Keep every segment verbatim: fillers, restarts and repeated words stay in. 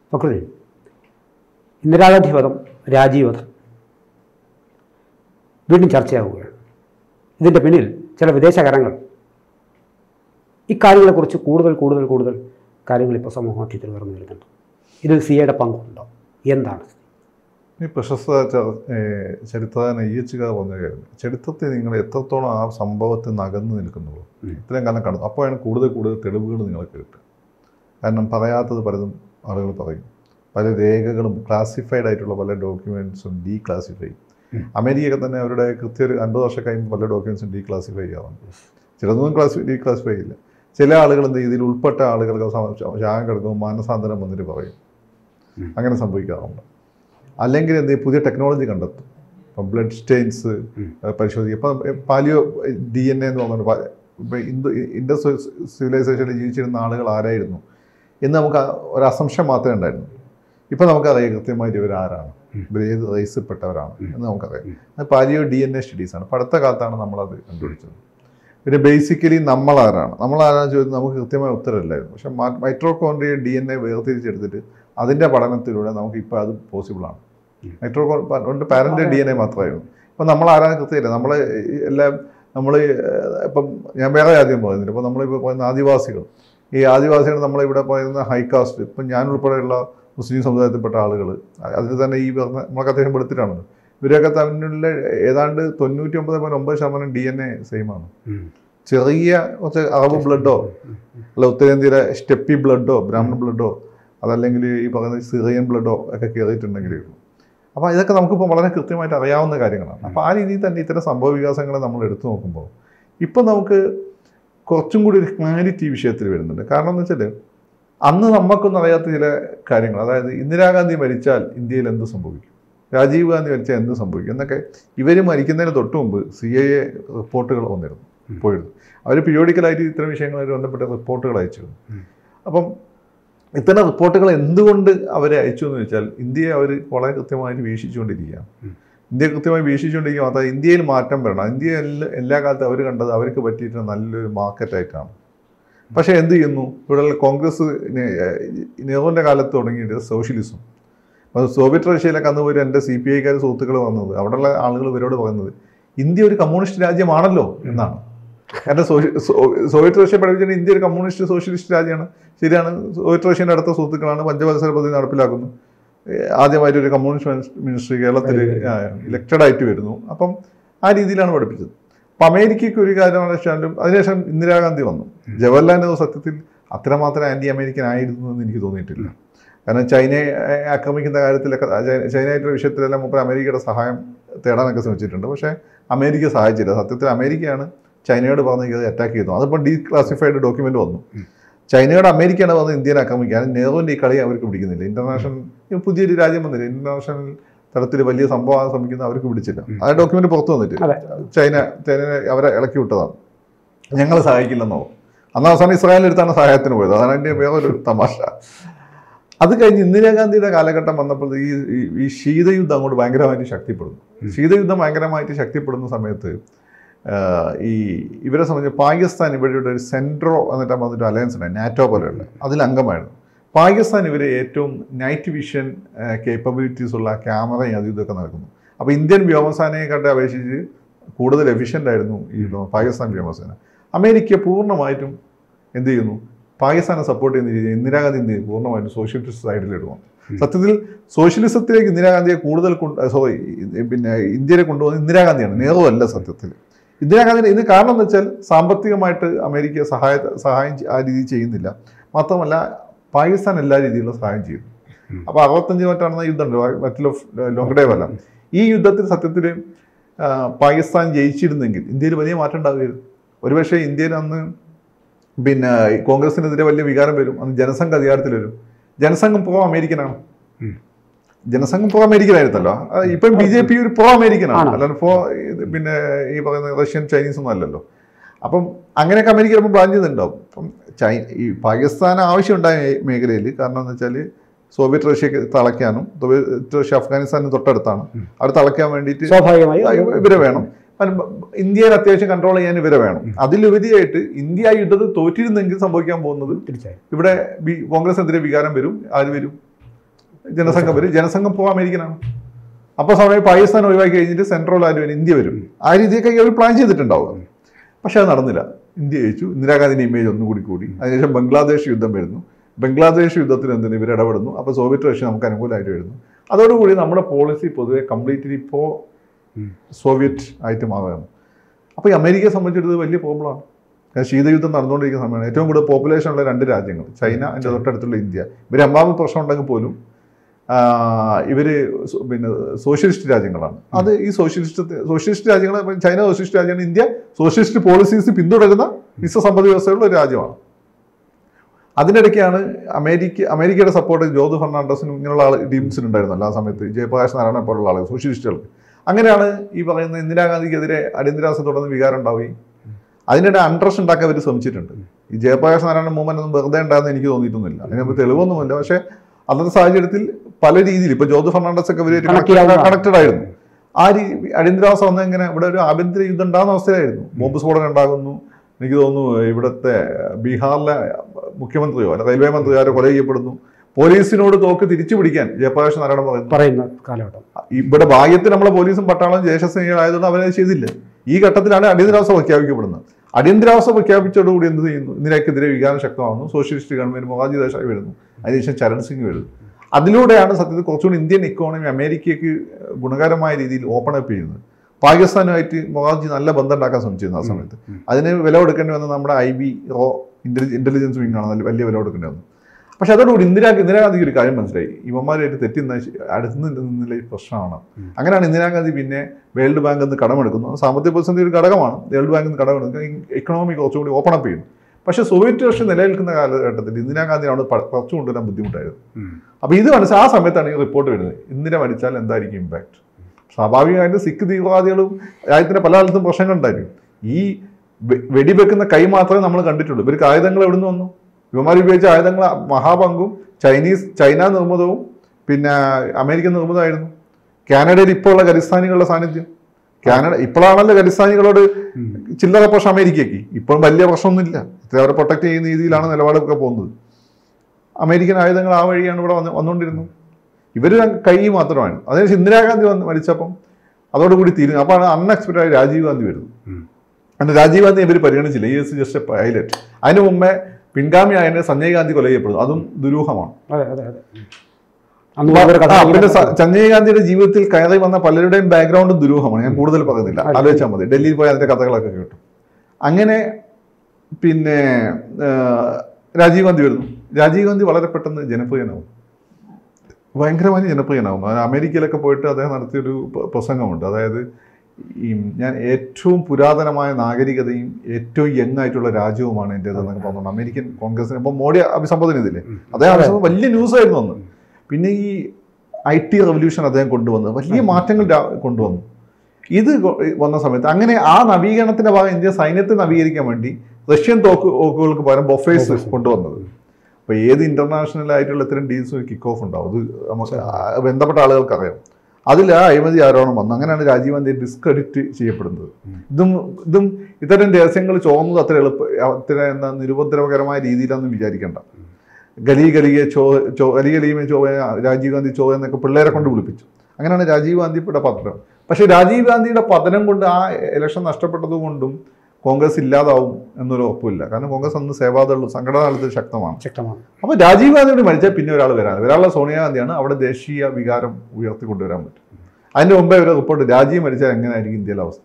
ഫക്രുദ്ദീൻ, ഇന്ദിരാഗാന്ധി വധം, രാജീവ് വധം വീണ്ടും ചർച്ചയാവുകയാണ്. ഇതിൻ്റെ പിന്നിൽ ചില വിദേശ കരങ്ങൾ ഇക്കാര്യങ്ങളെക്കുറിച്ച് കൂടുതൽ കൂടുതൽ കൂടുതൽ കാര്യങ്ങൾ ഇപ്പോൾ സമൂഹമധ്യത്തിൽ ഉയർന്നു വരുന്നുണ്ട്. ഇതിൽ സി എയുടെ പങ്കുണ്ടോ? എന്താണ് ഈ പ്രശസ്ത ചരിത്രകാരൻ ഇ എച്ച് കാർ പറഞ്ഞ കാര്യം, ചരിത്രത്തിൽ നിങ്ങൾ എത്രത്തോളം ആ സംഭവത്തിൽ നിന്ന് അകന്നു നിൽക്കുന്നുള്ളൂ, ഇത്രയും കാലം കടന്നു, അപ്പോഴാണ് കൂടുതൽ കൂടുതൽ തെളിവുകൾ നിങ്ങൾക്ക് കിട്ടുക. കാരണം പറയാത്തത് പലതും ആളുകൾ പറയും. പല രേഖകളും ക്ലാസിഫൈഡ് ആയിട്ടുള്ള പല ഡോക്യുമെൻറ്റ്സും ഡീക്ലാസിഫൈ. അമേരിക്കയൊക്കെ തന്നെ അവരുടെ കൃത്യം ഒരു അൻപത് വർഷം കഴിയുമ്പോൾ പല ഡോക്യുമെൻറ്റ്സും ഡീക്ലാസിഫൈ ചെയ്യാറുണ്ട്. ചിലതൊന്നും ക്ലാസി ഡീക്ലാസിഫൈ ചെയ്യില്ല. ചില ആളുകൾ എന്ത് ഇതിൽ ഉൾപ്പെട്ട ആളുകൾക്ക് ശാഖം കിടക്കുമ്പോൾ മാനസാന്തരം വന്നിട്ട് പറയും. അങ്ങനെ സംഭവിക്കാറുണ്ട്. അല്ലെങ്കിൽ എന്ത് പുതിയ ടെക്നോളജി കണ്ടെത്തും. ഇപ്പം ബ്ലഡ് സ്റ്റെയിൻസ് പരിശോധിക്കും. ഇപ്പം പാലിയോ ഡി എൻ എ എന്ന് പറഞ്ഞിട്ട് ഇപ്പം ഇന്ത്യ ഇൻഡസ് സിവിലൈസേഷനിൽ ജീവിച്ചിരുന്ന ആളുകൾ ആരായിരുന്നു എന്ന് നമുക്ക് ഒരു അസംഷൻ മാത്രമേ ഉണ്ടായിരുന്നു. ഇപ്പം നമുക്കറിയാം കൃത്യമായിട്ട് ഇവർ ആരാണ്, ഇവർ ഏത് റേസിൽപ്പെട്ടവരാണ് എന്ന് നമുക്കറിയാം. അത് പാലിയോ ഡി എൻ എ സ്റ്റഡീസാണ്. ഇപ്പോൾ അടുത്ത കാലത്താണ് നമ്മളത് കണ്ടുപിടിച്ചത്. പിന്നെ ബേസിക്കലി നമ്മളാരാണ് നമ്മളാരാന്ന് ചോദിച്ചാൽ നമുക്ക് കൃത്യമായ ഉത്തരമില്ലായിരുന്നു. പക്ഷേ മൈറ്റോകോൺട്രിയ ഡി എൻ എ വേർതിരിച്ചെടുത്തിട്ട് അതിൻ്റെ പഠനത്തിലൂടെ നമുക്കിപ്പോൾ അത് പോസിബിളാണ്. മൈറ്റോകോൺ പാരൻ്റ് ഡി എൻ എ മാത്രമായിരുന്നു. ഇപ്പം നമ്മൾ ആരാന്ന് കൃത്യമില്ല. നമ്മൾ എല്ലാം നമ്മൾ ഇപ്പം ഞാൻ വേറെ ആദ്യം പറയുന്നില്ല. ഇപ്പോൾ നമ്മളിപ്പോൾ പറയുന്ന ആദിവാസികൾ, ഈ ആദിവാസികൾ നമ്മളിവിടെ പറയുന്ന ഹൈകാസ്റ്റ്, ഇപ്പം ഞാൻ ഉൾപ്പെടെയുള്ള മുസ്ലിം സമുദായത്തിൽപ്പെട്ട ആളുകൾ, അതിൽ തന്നെ ഈ പറഞ്ഞ നമ്മളൊക്കെ അദ്ദേഹം എടുത്തിട്ടാണല്ലോ, ഇവരൊക്കെ തമ്മിലുള്ള ഏതാണ്ട് തൊണ്ണൂറ്റി ഒമ്പത് പോയിന്റ് ഒമ്പത് ശതമാനം ഡി എൻ എ സെയിമാണ്. ചെറിയ കുറച്ച് അറബ് ബ്ലഡോ അല്ല ഉത്തരേന്ത്യയിലെ സ്റ്റെപ്പി ബ്ലഡോ ബ്രാഹ്മൺ ബ്ലഡോ അതല്ലെങ്കിൽ ഈ പറയുന്ന സിറിയൻ ബ്ലഡോ ഒക്കെ കയറിയിട്ടുണ്ടെങ്കിലേ ഉള്ളൂ. അപ്പോൾ ഇതൊക്കെ നമുക്കിപ്പോൾ വളരെ കൃത്യമായിട്ട് അറിയാവുന്ന കാര്യങ്ങളാണ്. അപ്പോൾ ആ രീതിയിൽ തന്നെ ഇത്തരം സംഭവ വികാസങ്ങളെ നമ്മൾ എടുത്തു നോക്കുമ്പോൾ ഇപ്പം നമുക്ക് കുറച്ചും കൂടി ഒരു ക്ലാരിറ്റി വിഷയത്തിൽ വരുന്നുണ്ട്. കാരണം എന്ന് വെച്ചാൽ അന്ന് നമുക്കൊന്നും അറിയാത്ത ചില കാര്യങ്ങൾ, അതായത് ഇന്ദിരാഗാന്ധി മരിച്ചാൽ ഇന്ത്യയിൽ എന്ത് സംഭവിക്കും, രാജീവ് ഗാന്ധി മരിച്ചാൽ എന്ത് സംഭവിക്കും എന്നൊക്കെ ഇവർ മരിക്കുന്നതിന് തൊട്ട് മുമ്പ് സി ഐ എ റിപ്പോർട്ടുകൾ വന്നിരുന്നു പോയിരുന്നു. അവർ പീരിയോഡിക്കലായിട്ട് ഇത്തരം വിഷയങ്ങളുമായിട്ട് ബന്ധപ്പെട്ട റിപ്പോർട്ടുകൾ അയച്ചിരുന്നു. അപ്പം ഇത്തരം റിപ്പോർട്ടുകൾ എന്തുകൊണ്ട് അവരെ അയച്ചു എന്ന് വെച്ചാൽ ഇന്ത്യയെ അവർ വളരെ കൃത്യമായിട്ട് വീക്ഷിച്ചുകൊണ്ടിരിക്കുകയാണ്. ഇന്ത്യ കൃത്യമായി വീക്ഷിച്ചുകൊണ്ടിരിക്കുക മാത്രമേ ഇന്ത്യയിൽ മാറ്റം വരണം. ഇന്ത്യ എല്ലാ എല്ലാ കാലത്തും അവർ കണ്ടത് അവർക്ക് പറ്റിയിട്ട് നല്ലൊരു മാർക്കറ്റായിട്ടാണ്. പക്ഷേ എന്ത് ചെയ്യുന്നു, ഇവിടെ കോൺഗ്രസ് നെഹ്റുവിൻ്റെ കാലത്ത് തുടങ്ങിയിട്ട് സോഷ്യലിസം, അത് സോവിയറ്റ് റഷ്യയിലൊക്കെ അന്ന് പോയി എൻ്റെ സി പി ഐക്കാർ സുഹൃത്തുക്കൾ വന്നത് അവിടെയുള്ള ആളുകൾ ഇവരോട് പറയുന്നത് ഇന്ത്യ ഒരു കമ്മ്യൂണിസ്റ്റ് രാജ്യമാണല്ലോ എന്നാണ്. കാരണം സോവിയറ്റ് റഷ്യ പഠിപ്പിച്ചിട്ട് ഇന്ത്യ ഒരു കമ്മ്യൂണിസ്റ്റ് സോഷ്യലിസ്റ്റ് രാജ്യമാണ്. ശരിയാണ്. സോവിയറ്റ് റഷ്യൻ്റെ അടുത്ത സുഹൃത്തുക്കളാണ് പഞ്ചവത്സര പദ്ധതി നടപ്പിലാക്കുന്നു. ആദ്യമായിട്ട് ഒരു കമ്മ്യൂണിസ്റ്റ് മിനിസ്റ്ററി കേരളത്തിൽ ഇലക്റ്റഡ് ആയിട്ട് വരുന്നു. അപ്പം ആ രീതിയിലാണ് പഠിപ്പിച്ചത്. അപ്പം അമേരിക്കയ്ക്ക് ഒരു കാര്യമാണ് വെച്ചാലും അതിനുശേഷം ഇന്ദിരാഗാന്ധി വന്നു. ജവഹർലാൽ നെഹ്റു സത്യത്തിൽ അത്രമാത്രം ആൻറ്റി അമേരിക്കൻ ആയിരുന്നു എന്ന് എനിക്ക് തോന്നിയിട്ടില്ല. കാരണം ചൈനയെ ആക്രമിക്കുന്ന കാര്യത്തിലൊക്കെ ചൈനയായിട്ടുള്ള വിഷയത്തിലെല്ലാം മുമ്പ് അമേരിക്കയുടെ സഹായം തേടാനൊക്കെ ശ്രമിച്ചിട്ടുണ്ട്. പക്ഷേ അമേരിക്ക സഹായിച്ചില്ല. സത്യത്തിൽ അമേരിക്കയാണ് ചൈനയോട് പറഞ്ഞത് അറ്റാക്ക് ചെയ്തു. അതിപ്പോൾ ഡീക്ലാസിഫൈഡ് ഡോക്യുമെൻ്റ് വന്നു. ചൈനയോട് അമേരിക്കയാണ് വന്നത് ഇന്ത്യനെ ആക്രമിക്കാൻ. നെഹ്റുവിൻ്റെ ഈ കളി അവർക്ക് പിടിക്കുന്നില്ല. ഇൻ്റർനാഷണൽ പുതിയൊരു രാജ്യം വന്നില്ല. ഇൻ്റർനാഷണൽ തലത്തിൽ വലിയ സംഭവം ശ്രമിക്കുന്ന അവർക്ക് പിടിച്ചില്ല. ആ ഡോക്യുമെൻ്റ് പുറത്തു വന്നിട്ട് ചൈന ചൈനയെ അവരെ ഇളക്കി വിട്ടതാണ്. ഞങ്ങൾ സഹായിക്കില്ലെന്നോ. അന്ന് അവസാനം ഇസ്രായേലിനടുത്താണ് സഹായത്തിന് പോയത്. അതാണ് എൻ്റെ വേറൊരു തമാശ. അത് കഴിഞ്ഞ് ഇന്ദിരാഗാന്ധിയുടെ കാലഘട്ടം വന്നപ്പോൾ ഈ ഈ ശീതയുദ്ധം അങ്ങോട്ട് ഭയങ്കരമായിട്ട് ശക്തിപ്പെടുന്നു. ശീതയുദ്ധം ഭയങ്കരമായിട്ട് ശക്തിപ്പെടുന്ന സമയത്ത് ഈ ഇവരെ സംബന്ധിച്ച് പാകിസ്ഥാൻ ഇവരുടെ ഒരു സെൻട്രോ എന്നിട്ട് വന്നിട്ട് അലയൻസ് ഉണ്ടായി, നാറ്റോ പോലെയുള്ള, അതിൽ അംഗമായിരുന്നു. പാകിസ്ഥാൻ ഇവർ ഏറ്റവും നൈറ്റ് വിഷൻ കേപ്പബിലിറ്റീസ് ഉള്ള ക്യാമറയും അതും ഇതൊക്കെ നടക്കുന്നു. അപ്പോൾ ഇന്ത്യൻ വ്യോമസേനയെക്കാട്ടെ അപേക്ഷിച്ച് കൂടുതൽ എഫിഷ്യൻ്റ് ആയിരുന്നു ഈ പാകിസ്ഥാൻ വ്യോമസേന. അമേരിക്ക പൂർണ്ണമായിട്ടും എന്ത് ചെയ്യുന്നു, പാകിസ്ഥാനെ സപ്പോർട്ട് ചെയ്യുന്ന രീതിയിൽ ഇന്ദിരാഗാന്ധി എന്ത് ചെയ്യും, പൂർണ്ണമായിട്ടും സോഷ്യലിസ്റ്റ് സൈഡിലിടുന്നു. സത്യത്തിൽ സോഷ്യലിസത്തിലേക്ക് ഇന്ദിരാഗാന്ധിയെ കൂടുതൽ കൊണ്ട് സോറി പിന്നെ ഇന്ത്യയെ കൊണ്ടുപോകുന്നത് ഇന്ദിരാഗാന്ധിയാണ്, നെഹ്റു അല്ല. സത്യത്തിൽ ഇന്ദിരാഗാന്ധിയുടെ ഇതിന് കാരണം എന്ന് വെച്ചാൽ സാമ്പത്തികമായിട്ട് അമേരിക്ക സഹായ സഹായം ആ രീതിയിൽ ചെയ്യുന്നില്ല. മാത്രമല്ല പാകിസ്ഥാൻ എല്ലാ രീതിയിലുള്ള സഹായം ചെയ്യുന്നു. അപ്പോൾ അറുപത്തഞ്ച് മറ്റാണെന്ന യുദ്ധമുണ്ട്, മറ്റുള്ള ലോങ്ഡേവ് അല്ല. ഈ യുദ്ധത്തിൽ സത്യത്തിൽ പാകിസ്ഥാൻ ജയിച്ചിരുന്നെങ്കിൽ ഇന്ത്യയിൽ വലിയ മാറ്റം ഉണ്ടാവുകയായിരുന്നു. ഒരുപക്ഷെ ഇന്ത്യയിൽ അന്ന് പിന്നെ കോൺഗ്രസിനെതിരെ വലിയ വികാരം വരും. അന്ന് ജനസംഘ അധികാരത്തിൽ വരും. ജനസംഘം പ്രോ അമേരിക്കനാണ്. ജനസംഘം പ്രോ അമേരിക്കനായിരുന്നല്ലോ. ഇപ്പം ബി ജെ പി ഒരു പ്രോ അമേരിക്കനാണ്, അല്ലാണ്ട് പ്രോ പിന്നെ ഈ പറയുന്ന റഷ്യൻ ചൈനീസ് ഒന്നും അല്ലല്ലോ. അപ്പം അങ്ങനെയൊക്കെ അമേരിക്ക ചിലപ്പോൾ പ്ലാൻ ചെയ്തിട്ടുണ്ടാവും. അപ്പം ചൈ ഈ പാകിസ്ഥാൻ ആവശ്യമുണ്ടായ മേഖലയിൽ, കാരണം എന്ന് വെച്ചാൽ സോവിയറ്റ് റഷ്യക്ക് തളയ്ക്കാനും, സോവിയറ്റ് റഷ്യ അഫ്ഗാനിസ്ഥാനും തൊട്ടടുത്താണ്, അവിടെ തളയ്ക്കാൻ വേണ്ടിയിട്ട് ഇവരെ വേണം. ഇന്ത്യയിൽ അത്യാവശ്യം കൺട്രോൾ ചെയ്യാൻ ഇവരെ വേണം. അതിലുപരിയായിട്ട് ഇന്ത്യ യുദ്ധത്തിൽ തോറ്റിരുന്നെങ്കിൽ സംഭവിക്കാൻ പോകുന്നത് ഇവിടെ കോൺഗ്രസിനെതിരെ വികാരം വരും. ആര് വരും? ജനസംഘം വരും. ജനസംഘം പോകാൻ അമേരിക്കനാണ്. അപ്പോൾ സമയം പാകിസ്ഥാൻ ഒഴിവാക്കി കഴിഞ്ഞിട്ട് സെൻട്രൽ ആര് വരും? ഇന്ത്യ വരും. ആ രീതിയൊക്കെ അവർ പ്ലാൻ ചെയ്തിട്ടുണ്ടാവും. പക്ഷെ അത് നടന്നില്ല. ഇന്ത്യ ജയിച്ചു. ഇന്ദിരാഗാന്ധിൻ്റെ ഇമേജ് ഒന്നുകൂടി കൂടി. അതിനുശേഷം ബംഗ്ലാദേശ് യുദ്ധം വരുന്നു. ബംഗ്ലാദേശ് യുദ്ധത്തിൽ എന്തിന് ഇവർ ഇടപെടുന്നു. അപ്പോൾ സോവിയറ്റ് റഷ്യ നമുക്ക് അനുകൂലമായിട്ട് വരുന്നു. അതോടുകൂടി നമ്മുടെ പോളിസി പൊതുവെ കംപ്ലീറ്റ്ലി ഇപ്പോൾ സോവിയറ്റ് ആയിട്ട് മാറുകയാണ്. അപ്പോൾ ഈ അമേരിക്കയെ സംബന്ധിച്ചിടത്ത് വലിയ പ്രോബ്ലമാണ്. കാരണം ശീതയുദ്ധം നടന്നുകൊണ്ടിരിക്കുന്ന സമയമാണ്. ഏറ്റവും കൂടുതൽ പോപ്പുലേഷൻ ഉള്ള രണ്ട് രാജ്യങ്ങൾ, ചൈന, അതിൻ്റെ തൊട്ടടുത്തുള്ള ഇന്ത്യ. ഇവർ എമ്പാമ പ്രശ്നം ഉണ്ടെങ്കിൽ പോലും ഇവർ പിന്നെ സോഷ്യലിസ്റ്റ് രാജ്യങ്ങളാണ്. അത് ഈ സോഷ്യലിസ്റ്റ് സോഷ്യലിസ്റ്റ് രാജ്യങ്ങൾ, ചൈന സോഷ്യലിസ്റ്റ് രാജ്യമാണ്, ഇന്ത്യ സോഷ്യലിസ്റ്റ് പോളിസീസ് പിന്തുടരുന്ന വിശ്വസമ്പദ് വ്യവസ്ഥയുള്ള ഒരു രാജ്യമാണ്. അതിനിടയ്ക്കാണ് അമേരിക്ക അമേരിക്കയുടെ സപ്പോർട്ട് ജോർജ് ഫെർണാണ്ടസിനും ഇങ്ങനെയുള്ള ആൾ ടീംസിനുണ്ടായിരുന്നല്ലോ ആ സമയത്ത്, ജയപ്രകാശ് നാരായണ പോലുള്ള ആളുകൾ, സോഷ്യലിസ്റ്റുകൾക്ക്. അങ്ങനെയാണ് ഈ പറയുന്ന ഇന്ദിരാഗാന്ധിക്കെതിരെ അടിയന്തരാവസ്ഥ തുടർന്ന് വികാരം ഉണ്ടാവുകയും അതിനിടെ അൺട്രസ്റ്റ് ഉണ്ടാക്കാൻ അവർ ശ്രമിച്ചിട്ടുണ്ട്. ഈ ജയപ്രകാശ് നാരായണ മൂവ്മെന്റ് ഒന്നും വെറുതെ ഉണ്ടാകുന്ന എനിക്ക് തോന്നിയിട്ടൊന്നുമില്ല. അതിനകത്ത് തെളിവൊന്നുമില്ല. പക്ഷേ അന്നത്തെ സാഹചര്യത്തിൽ പല രീതിയിൽ ഇപ്പോൾ ജോർജ് ഫെർണാണ്ടസ് ഒക്കെ ഇവർ കണക്റ്റഡ് ആയിരുന്നു. ആ രീതി അടിയന്തരാവസ്ഥ വന്ന ഇങ്ങനെ ഇവിടെ ഒരു ആഭ്യന്തര യുദ്ധം ഉണ്ടാകുന്ന അവസ്ഥയിലായിരുന്നു. ബോംബ് സ്ഫോടനം ഉണ്ടാകുന്നു. എനിക്ക് തോന്നുന്നു ഇവിടുത്തെ ബീഹാറിലെ മുഖ്യമന്ത്രിയോ അല്ല റെയിൽവേ മന്ത്രിയോ ആരോ കൊല ചെയ്യപ്പെടുന്നു. പോലീസിനോട് തോക്ക് തിരിച്ചു പിടിക്കാൻ ജയപ്രകാശ് നാരായണ പറയുന്നു പറയുന്ന കാലഘട്ടം. ഇവിടെ ഭാഗ്യത്തിൽ നമ്മളെ പോലീസും പട്ടാളം ദേശസ്നേഹികളായതുകൊണ്ട് അവരത് ചെയ്തില്ല. ഈ ഘട്ടത്തിലാണ് അടിയന്തരാവസ്ഥ പ്രഖ്യാപിക്കപ്പെടുന്നത്. അടിയന്തരാവസ്ഥ പ്രഖ്യാപിച്ചതോടുകൂടി എന്ത് ചെയ്യുന്നു? ഇന്ദിരക്കെതിരെ വികാരം ശക്തമാകുന്നു. സോഷ്യലിസ്റ്റ് ഗവൺമെന്റ് മൊറാർജി ദേശായി വരുന്നു. അതിനുശേഷം ചരൺ സിംഗ് വരുന്നു. അതിലൂടെയാണ് സത്യത്തിൽ കുറച്ചുകൂടി ഇന്ത്യൻ ഇക്കോണമി അമേരിക്കയ്ക്ക് ഗുണകരമായ രീതിയിൽ ഓപ്പൺ അപ്പ് ചെയ്യുന്നത്. പാകിസ്ഥാനുമായിട്ട് മൊറാർജി നല്ല ബന്ധം ഉണ്ടാക്കാൻ ശ്രമിച്ചിരുന്നു ആ സമയത്ത്. അതിന് വില കൊടുക്കേണ്ടി വന്നത് നമ്മുടെ ഐ ബി റോ ഇന്റലിജൻസ് വിങ് ആണ് വലിയ വില കൊടുക്കേണ്ടി വന്നത്. പക്ഷെ അതോടുകൂടി ഇന്ദിരാ ഇന്ദിരാഗാന്ധിക്ക് ഒരു കാര്യം മനസ്സിലായി, ഇവന്മാരായിട്ട് തെറ്റുന്ന അടുത്ത് നിന്നുള്ള ഈ പ്രശ്നമാണ്. അങ്ങനെയാണ് ഇന്ദിരാഗാന്ധി പിന്നെ വേൾഡ് ബാങ്കിൽ നിന്ന് കടമെടുക്കുന്നു. സാമ്പത്തിക പ്രതിസന്ധി ഒരു ഘടകമാണ്. വേൾഡ് ബാങ്കിൽ നിന്ന് കടമെടുക്കുക ഇക്കണോമി കുറച്ചുകൂടി ഓപ്പൺ അപ്പ് ചെയ്യുന്നു. പക്ഷെ സോവിയറ്റ് റഷ്യ നിലനിൽക്കുന്ന കാലഘട്ടത്തിൽ ഇന്ദിരാഗാന്ധി അവിടെ കുറച്ചു കൊണ്ടുവരാൻ ബുദ്ധിമുട്ടായിരുന്നു. അപ്പോൾ ഇത് മനസ്സിൽ ആ സമയത്താണ് ഈ റിപ്പോർട്ട് വരുന്നത്, ഇന്ദിര മരിച്ചാൽ എന്തായിരിക്കും ഇമ്പാക്ട്. സ്വാഭാവികമായിട്ടും സിഖ് തീവ്രവാദികളും രാജ്യത്തിന് പല കാലത്തും പ്രശ്നങ്ങളുണ്ടായിരിക്കും. ഈ വെടിവെക്കുന്ന കൈ മാത്രമേ നമ്മൾ കണ്ടിട്ടുള്ളൂ. ഇവർക്ക് ആയുധങ്ങൾ എവിടെ നിന്ന് വന്നു? ഇവന്മാർ ഉപയോഗിച്ച ആയുധങ്ങൾ മഹാപങ്കും ചൈനീസ് ചൈന നിർമ്മിതവും പിന്നെ അമേരിക്കൻ നിർമ്മിതമായിരുന്നു. കാനഡയിൽ ഇപ്പോൾ ഉള്ള ഖലിസ്ഥാനികളുടെ സാന്നിധ്യം, കാനഡ ഇപ്പോഴാണല്ലോ ഖലിസ്ഥാനികളോട് ചില്ലറ പ്രശ്നം അമേരിക്കയ്ക്ക്. ഇപ്പോഴും വലിയ പ്രശ്നമൊന്നുമില്ല. ഇത്ര അവരെ പ്രൊട്ടക്ട് ചെയ്യുന്ന രീതിയിലാണ് നിലപാടൊക്കെ പോകുന്നത്. അമേരിക്കൻ ആയുധങ്ങൾ ആ വഴിയാണ് ഇവിടെ വന്ന് വന്നുകൊണ്ടിരുന്നത്. ഇവർ കൈ മാത്രമാണ്. അതിനുശേഷം ഇന്ദിരാഗാന്ധി വന്ന് മരിച്ചപ്പം അതോടുകൂടി തീരുന്നു. അപ്പോൾ അൺഎക്സ്പെക്റ്റഡ് ആയി രാജീവ് ഗാന്ധി വരുന്നു. അന്ന് രാജീവ് ഗാന്ധി ഇവർ പരിഗണിച്ചില്ല. ഈ എസ് ജസ്റ്റ് എ പൈലറ്റ്. അതിന് മുമ്പേ പിൻഗാമി ആയതിനെ സഞ്ജയ് ഗാന്ധി കൊല ചെയ്യപ്പെടുന്നു. അതും ദുരൂഹമാണ്. പിന്നെ സഞ്ജയ് ഗാന്ധിയുടെ ജീവിതത്തിൽ കയറി വന്ന പലരുടെയും ബാക്ക്ഗ്രൗണ്ടും ദുരൂഹമാണ്. ഞാൻ കൂടുതൽ പറയുന്നില്ല, ആലോചിച്ചാൽ മതി. ഡൽഹിയിൽ പോയി അതിന്റെ കഥകളൊക്കെ കേട്ടു. അങ്ങനെ പിന്നെ രാജീവ് ഗാന്ധി വരുന്നു. രാജീവ് ഗാന്ധി വളരെ പെട്ടെന്ന് ജനപ്രിയനാവും, ഭയങ്കരമായി ജനപ്രിയനാവും. അമേരിക്കയിലൊക്കെ പോയിട്ട് അദ്ദേഹം നടത്തിയൊരു പ്രസംഗമുണ്ട്. അതായത് ഈ ഞാൻ ഏറ്റവും പുരാതനമായ നാഗരികതയും ഏറ്റവും യങ് ആയിട്ടുള്ള രാജ്യവുമാണ് എൻ്റേതെന്നൊക്കെ പറഞ്ഞുകൊണ്ട് അമേരിക്കൻ കോൺഗ്രസിന് ഇപ്പം മോഡി അഭിസംബോധന ചെയ്തില്ലേ, അദ്ദേഹം അഭിസംബോധന വലിയ ന്യൂസായിരുന്നു അന്ന്. പിന്നെ ഈ ഐ ടി റെവല്യൂഷൻ അദ്ദേഹം കൊണ്ടുവന്നു, വലിയ മാറ്റങ്ങൾ കൊണ്ടുവന്നു. ഇത് വന്ന സമയത്ത് അങ്ങനെ ആ നവീകരണത്തിന്റെ ഭാഗം ഇന്ത്യ സൈന്യത്തെ നവീകരിക്കാൻ വേണ്ടി റഷ്യൻ തോക്ക് തോക്കുകൾക്ക് പകരം ബൊഫേഴ്സ് കൊണ്ടുവന്നത്. അപ്പോൾ ഏത് ഇന്റർനാഷണൽ ആയിട്ടുള്ള ഇത്തരം ഡീൽസ് കിക്ക് ഓഫ് ഉണ്ടാവും. അത് നമുക്ക് ബന്ധപ്പെട്ട ആളുകൾക്ക് അറിയാം. അതിൽ ആ അഴിമതി ആരോപണം വന്നു. അങ്ങനെയാണ് രാജീവ് ഗാന്ധി ഡിസ്ക്രെഡിറ്റ് ചെയ്യപ്പെടുന്നത്. ഇതും ഇതും ഇത്തരം രഹസ്യങ്ങൾ ചോർന്നത് അത്ര എളുപ്പ അത്ര എന്താ നിരുപദ്രവകരമായ രീതിയിലൊന്നും വിചാരിക്കേണ്ട. ഗലി ഗലിയെ ചോ ചോ ഗലി ഗലിയുമേ ചോ രാജീവ് ഗാന്ധി ചോ എന്നൊക്കെ പിള്ളേരെ കൊണ്ട് വിളിപ്പിച്ചു. അങ്ങനെയാണ് രാജീവ് ഗാന്ധിയുടെ പതനം. പക്ഷെ രാജീവ് ഗാന്ധിയുടെ പതനം കൊണ്ട് ആ ഇലക്ഷൻ നഷ്ടപ്പെട്ടത് കൊണ്ടും കോൺഗ്രസ് ഇല്ലാതാവും എന്നൊരു ഉറപ്പില്ല. കാരണം കോൺഗ്രസ് അന്ന് സേവാദളും സംഘടനാ തലത്തിൽ ശക്തമാണ് ശക്തമാണ് അപ്പോൾ രാജീവ് ഗാന്ധിയോട് മരിച്ചാൽ പിന്നെ ഒരാൾ വരാൻ ഒരാളുടെ സോണിയാഗാന്ധിയാണ് അവിടെ ദേശീയ വികാരം ഉയർത്തിക്കൊണ്ടുവരാൻ പറ്റും. അതിൻ്റെ മുമ്പേ ഒരു റിപ്പോർട്ട് രാജീവ് മരിച്ചാൽ എങ്ങനെയായിരിക്കും ഇന്ത്യയിലെ അവസ്ഥ.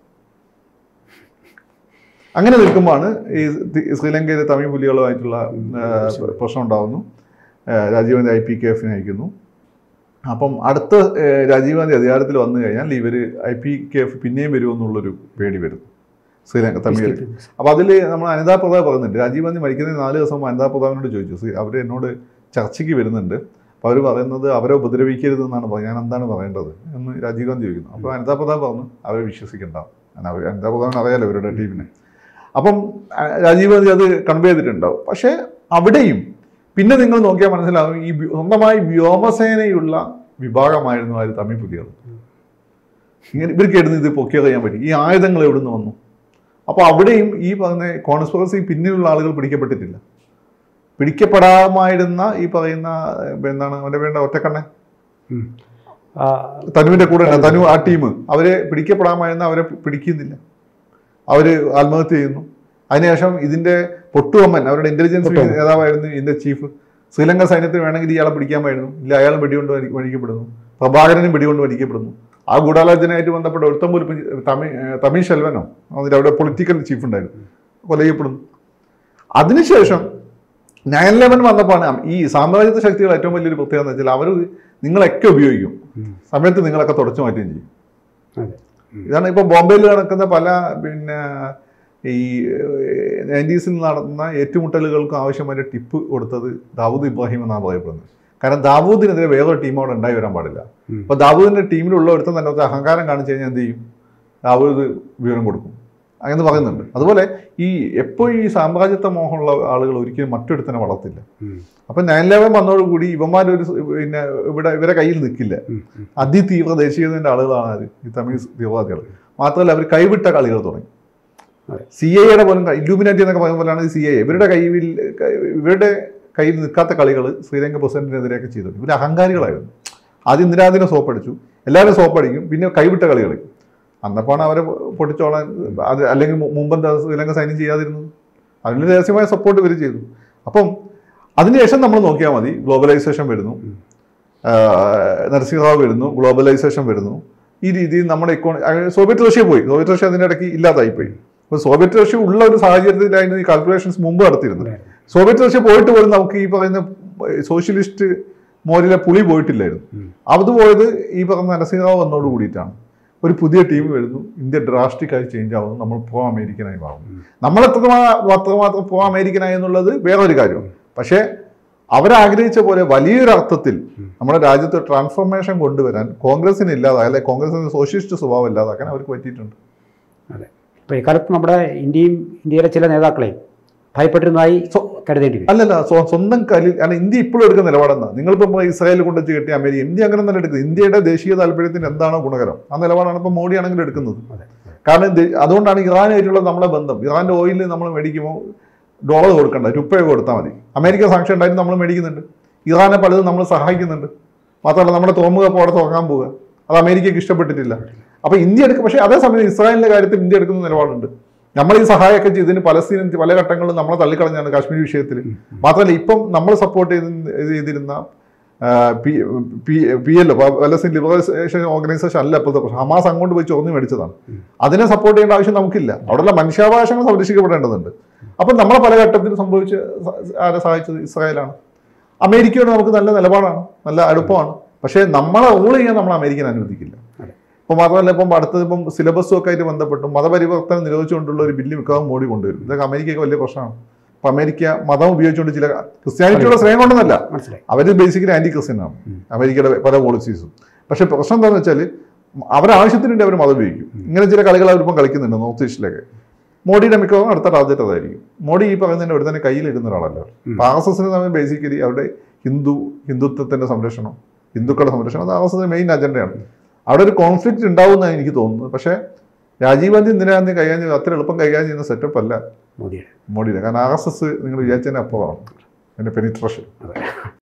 അങ്ങനെ നിൽക്കുമ്പോഴാണ് ഈ ശ്രീലങ്കയിലെ തമിഴ് പുലികളുമായിട്ടുള്ള പ്രശ്നം ഉണ്ടാകുന്നു. Rajiv Gandhi I P K എഫിനെ അയക്കുന്നു. അപ്പം അടുത്ത രാജീവ് ഗാന്ധി അധികാരത്തിൽ വന്നു കഴിഞ്ഞാൽ ഇവർ ഐ പി കെ എഫ് പിന്നെയും വരുമെന്നുള്ളൊരു പേടി വരുന്നു ശ്രീലങ്ക തമിഴ്. അപ്പോൾ അതിൽ നമ്മൾ അനിതാ പ്രതാപ് പറയുന്നുണ്ട്. രാജീവ് ഗാന്ധി മരിക്കുന്നതിന് നാല് ദിവസം അനിതാ പ്രതാപിനോട് ചോദിച്ചു, അവർ എന്നോട് ചർച്ചയ്ക്ക് വരുന്നുണ്ട്, അപ്പോൾ അവർ പറയുന്നത് അവരെ ഉപദ്രവിക്കരുതെന്നാണ് പറയുന്നത്, ഞാൻ എന്താണ് പറയേണ്ടത് എന്ന് രാജീവ് ഗാന്ധി ചോദിക്കുന്നു. അപ്പോൾ അനിതാ പ്രതാപ് പറഞ്ഞു അവരെ വിശ്വസിക്കേണ്ട. അവർ അനിതാ പ്രതാപിന് അറിയാലോ ഇവരുടെ ടീമിനെ. അപ്പം രാജീവ് ഗാന്ധി അത് കൺവേ ചെയ്തിട്ടുണ്ടാവും. പക്ഷേ അവിടെയും പിന്നെ നിങ്ങൾ നോക്കിയാൽ മനസ്സിലാവും ഈ സ്വന്തമായി വ്യോമസേനയുള്ള വിഭാഗമായിരുന്നു ആര് തമിഴ് പുലികൾ. ഇങ്ങനെ ഇവർക്ക് എവിടുന്ന് ഇത് പൊക്കിയത് ചെയ്യാൻ പറ്റി, ഈ ആയുധങ്ങൾ എവിടുന്ന് വന്നു. അപ്പോൾ അവിടെയും ഈ പറയുന്ന കോൺസ്പിറസി പിന്നിലുള്ള ആളുകൾ പിടിക്കപ്പെട്ടിട്ടില്ല. പിടിക്കപ്പെടാമായിരുന്ന ഈ പറയുന്ന എന്താണ് അവൻ്റെ വേണ്ട ഒറ്റക്കണ്ണൻ തനുവിൻ്റെ കൂടെ ഉണ്ട്. തനു ആ ടീം അവരെ പിടിക്കപ്പെടാമായിരുന്ന അവരെ പിടിക്കുന്നില്ല, അവർ ആത്മഹത്യ ചെയ്യുന്നു. അതിനുശേഷം ഇതിൻ്റെ പൊട്ടുവമ്മൻ അവരുടെ ഇന്റലിജൻസ് നേതാവായിരുന്നു ഇതിൻ്റെ ചീഫ്. ശ്രീലങ്ക സൈന്യത്തിന് വേണമെങ്കിൽ ഇയാളെ പിടിക്കാമായിരുന്നു, ഇല്ല അയാൾ വെടികൊണ്ട് വരിക്കപ്പെടുന്നു. പ്രഭാകരനും വെടികൊണ്ട് വരിക്കപ്പെടുന്നു. ആ ഗൂഢാലോചനയായിട്ട് ബന്ധപ്പെട്ട ഒരുത്തമ്പൂർ തമിഴ് തമിഴ് ശെൽവനോ അതിൽ അവിടെ പൊളിറ്റിക്കൽ ചീഫ് ഉണ്ടായിരുന്നു, കൊല ചെയ്യപ്പെടുന്നു. അതിനുശേഷം നയൻ ലെവൻ വന്നപ്പോഴാണ് ഈ സാമ്രാജ്യത്വ ശക്തികൾ ഏറ്റവും വലിയൊരു പ്രത്യേകത എന്ന് വെച്ചാൽ അവർ നിങ്ങളൊക്കെ ഉപയോഗിക്കും, സമയത്ത് നിങ്ങളൊക്കെ തുടച്ചു മാറ്റുകയും ചെയ്യും. ഇതാണ് ഇപ്പോൾ ബോംബെയിൽ നടക്കുന്ന പല പിന്നെ ഈ നയൻറ്റീസിൽ നടന്ന ഏറ്റുമുട്ടലുകൾക്കും ആവശ്യമായ ടിപ്പ് കൊടുത്തത് ദാവൂദ് ഇബ്രാഹിം എന്നാണ് പറയപ്പെടുന്നത്. കാരണം ദാവൂദിനെതിരെ വേറൊരു ടീം അവിടെ ഉണ്ടായി വരാൻ പാടില്ല. അപ്പോൾ ദാവൂദിൻ്റെ ടീമിലുള്ള ഒരുത്തം തന്നെ അഹങ്കാരം കാണിച്ചു കഴിഞ്ഞാൽ എന്ത് ചെയ്യും, ദാവൂദ് വിവരം കൊടുക്കും അങ്ങനെ പറയുന്നുണ്ട്. അതുപോലെ ഈ എപ്പോഴും ഈ സാമ്രാജ്യത്വ മോഹമുള്ള ആളുകൾ ഒരിക്കലും മറ്റൊരുത്തനെ വളർത്തില്ല. അപ്പം നയൻ ലെവൻ വന്നതോടുകൂടി ഇവന്മാരൊരു പിന്നെ ഇവിടെ ഇവരെ കയ്യിൽ നിൽക്കില്ല. അതിതീവ്ര ദേശീയതയുടെ ആളുകളാണ് അത് ഈ തമിഴ് തീവ്രവാദികൾ. മാത്രമല്ല അവർ കൈവിട്ട കളികൾ തുടങ്ങി. സി ഐ എയുടെ പോലും ഇല്ലൂമിനാറ്റി എന്നൊക്കെ പറയുന്ന പോലെയാണ് സി ഐ എ. ഇവരുടെ കയ്യിൽ ഇവരുടെ കയ്യിൽ നിൽക്കാത്ത കളികൾ ശ്രീലങ്ക പ്രസിഡന്റിനെതിരെയൊക്കെ ചെയ്തു. ഇവർ അഹങ്കാരികളായിരുന്നു. ആദ്യം ഇന്ദിരാദിനെ സോപ്പടിച്ചു, എല്ലാവരും സോപ്പടിക്കും, പിന്നെ കൈവിട്ട കളികൾ. അന്നപ്പോഴാണ് അവരെ പൊട്ടിച്ചോളാൻ അത് അല്ലെങ്കിൽ മുമ്പെന്താ ശ്രീലങ്ക സൈന്യം ചെയ്യാതിരുന്നത്. അതിന് രഹസ്യമായ സപ്പോർട്ട് ഇവർ ചെയ്തു. അപ്പം അതിനുശേഷം നമ്മൾ നോക്കിയാൽ മതി, ഗ്ലോബലൈസേഷൻ വരുന്നു, നരസിംഹറാവ് വരുന്നു, ഗ്ലോബലൈസേഷൻ വരുന്നു. ഈ രീതിയിൽ നമ്മുടെ ഇക്കോണമി സോവിയറ്റ് റഷ്യ പോയി, സോവിയറ്റ് റഷ്യ അതിൻ്റെ ഇടയ്ക്ക് ഇല്ലാതായിപ്പോയി. അപ്പോൾ സോവിയറ്റ് റഷ്യ ഉള്ള ഒരു സാഹചര്യത്തിലായിരുന്നു ഈ കാൽക്കുലേഷൻസ് മുമ്പ് നടത്തിയിരുന്നത്. സോവിയറ്റ് റഷ്യ പോയിട്ട് പോലും നമുക്ക് ഈ പറയുന്ന സോഷ്യലിസ്റ്റ് മോരിലെ പുളി പോയിട്ടില്ലായിരുന്നു. അത് പോയത് ഈ പറഞ്ഞ നരസിംഹറാവ് വന്നതോട് കൂടിയിട്ടാണ്. ഒരു പുതിയ ടീം വരുന്നു, ഇന്ത്യ ഡ്രാസ്റ്റിക്കായി ചേഞ്ച് ആവുന്നു, നമ്മൾ പ്രോ അമേരിക്കനായി മാറുന്നു. നമ്മൾ എത്രമാത്രം അത്രമാത്രം പ്രോ അമേരിക്കനായി എന്നുള്ളത് വേറൊരു കാര്യം. പക്ഷേ അവരാഗ്രഹിച്ച പോലെ വലിയൊരു അർത്ഥത്തിൽ നമ്മുടെ രാജ്യത്ത് ട്രാൻസ്ഫോർമേഷൻ കൊണ്ടുവരാൻ കോൺഗ്രസിന് ഇല്ലാതായ അല്ലെങ്കിൽ കോൺഗ്രസിന് സോഷ്യലിസ്റ്റ് സ്വഭാവം ഇല്ലാതാക്കാൻ അവർക്ക് പറ്റിയിട്ടുണ്ട്. അതെ, ഇപ്പോൾ ഇക്കാലത്ത് നമ്മുടെ ഇന്ത്യയും ഇന്ത്യയിലെ ചില നേതാക്കളെയും ഭയപ്പെട്ടിരുന്നതായി കരുതേണ്ടി വരും. അല്ലല്ല, സ്വന്തം കലിൽ കാരണം ഇന്ത്യ ഇപ്പോഴും എടുക്കുന്ന നിലപാടെന്നാണ്. നിങ്ങളിപ്പോൾ ഇസ്രായേൽ കൊണ്ടുവച്ച് കിട്ടിയ അമേരിക്ക, ഇന്ത്യ അങ്ങനെ തന്നെ എടുക്കുന്നത്. ഇന്ത്യയുടെ ദേശീയ താല്പര്യത്തിന് എന്താണോ ഗുണകരം ആ നിലപാടാണ് ഇപ്പോൾ മോഡി ആണെങ്കിലും എടുക്കുന്നത്. കാരണം അതുകൊണ്ടാണ് ഇറാനായിട്ടുള്ള നമ്മളെ ബന്ധം. ഇറാൻ്റെ ഓയിൽ നമ്മൾ മേടിക്കുമ്പോൾ ഡോളർ കൊടുക്കണ്ട, രൂപ കൊടുത്താൽ മതി. അമേരിക്ക സാങ്ഷൻ ഉണ്ടായിട്ട് നമ്മൾ മേടിക്കുന്നുണ്ട്. ഇറാനെ പലതും നമ്മൾ സഹായിക്കുന്നുണ്ട്. മാത്രമല്ല നമ്മുടെ തുറമുഖം അവിടെ തുറക്കാൻ പോവുക, അത് അമേരിക്കയ്ക്ക് ഇഷ്ടപ്പെട്ടിട്ടില്ല. അപ്പോൾ ഇന്ത്യ എടുക്കും. പക്ഷേ അതേസമയം ഇസ്രായേലിൻ്റെ കാര്യത്തിൽ ഇന്ത്യ എടുക്കുന്ന നിലപാടുണ്ട്. നമ്മൾ ഈ സഹായമൊക്കെ ചെയ്തതിന് പലസ്തീൻ പല ഘട്ടങ്ങളിലും നമ്മളെ തള്ളിക്കളഞ്ഞാണ് കാശ്മീർ വിഷയത്തിൽ. മാത്രമല്ല ഇപ്പം നമ്മൾ സപ്പോർട്ട് ചെയ്ത് ചെയ്തിരുന്ന P P L O Palestine liberation organisation അല്ല ഇപ്പോഴത്തെ പ്രശ്നം. ഹമാസ് അങ്ങോട്ട് പോയി ചോർന്ന് മേടിച്ചതാണ്. അതിനെ സപ്പോർട്ട് ചെയ്യേണ്ട ആവശ്യം നമുക്കില്ല. അവിടെയുള്ള മനുഷ്യാവകാശങ്ങൾ സംരക്ഷിക്കപ്പെടേണ്ടതുണ്ട്. അപ്പം നമ്മളെ പല ഘട്ടത്തിൽ സംഭവിച്ച് ആരെ സഹായിച്ചത് ഇസ്രായേലാണ്. അമേരിക്കയോട് നമുക്ക് നല്ല നിലപാടാണ്, നല്ല അടുപ്പമാണ്. പക്ഷേ നമ്മളെ റൂൾ ചെയ്യാൻ നമ്മൾ അമേരിക്കൻ അനുവദിക്കില്ല. ഇപ്പോൾ മാത്രമല്ല ഇപ്പം അടുത്തത് ഇപ്പം സിലബസും ഒക്കെ ആയിട്ട് ബന്ധപ്പെട്ടും മതപരിവർത്തനം നിരോധിച്ചുകൊണ്ടുള്ള ഒരു ബില്ല് മിക്കവാറും മോഡി കൊണ്ടുവരും. ഇതൊക്കെ അമേരിക്കയ്ക്ക് വലിയ പ്രശ്നമാണ്. അപ്പം അമേരിക്ക മതം ഉപയോഗിച്ചുകൊണ്ട് ചില ക്രിസ്ത്യാനിറ്റിയുടെ സ്നേഹം കൊണ്ടൊന്നല്ല, അവർ ബേസിക്കലി ആൻറ്റി ക്രിസ്ത്യനാണ് അമേരിക്കയുടെ പല പോളിസീസും. പക്ഷേ പ്രശ്നം എന്താണെന്ന് വെച്ചാൽ അവരാവശ്യത്തിനുണ്ട് അവർ മതം ഉപയോഗിക്കും. ഇങ്ങനെ ചില കളികൾ അവരിപ്പം കളിക്കുന്നുണ്ട് നോർത്ത് ഈസ്റ്റിലൊക്കെ. മോഡിയുടെ മിക്കവാറും അടുത്ത ടാർഗറ്റ് അതായിരിക്കും. മോഡി ഈ പറയുന്നതിൻ്റെ ഒരു തന്നെ കയ്യിലിടുന്ന ഒരാളല്ല. അപ്പോൾ ആർ എസ് എസിന് തമ്മിൽ ബേസിക്കലി അവരുടെ ഹിന്ദു ഹിന്ദുത്വത്തിൻ്റെ സംരക്ഷണം, ഹിന്ദുക്കളുടെ സംരക്ഷണം, അത് ആർ എസ് എസിൻ്റെ മെയിൻ അജണ്ടയാണ്. അവിടെ ഒരു കോൺഫ്ലിക്റ്റ് ഉണ്ടാവുമെന്നാണ് എനിക്ക് തോന്നുന്നത്. പക്ഷേ രാജീവ് ഗാന്ധി ഇന്ദിരാഗാന്ധി കൈകാര്യം ചെയ്ത് അത്ര എളുപ്പം കൈകാര്യം ചെയ്യുന്ന സെറ്റപ്പ് അല്ല മോഡിയുടെ. മോഡിയുടെ കാരണം ആർ എസ് എസ് നിങ്ങൾ വിചാരിച്ചതിന് അപ്പുറമാണ് അതിൻ്റെ പെനിട്രേഷൻ.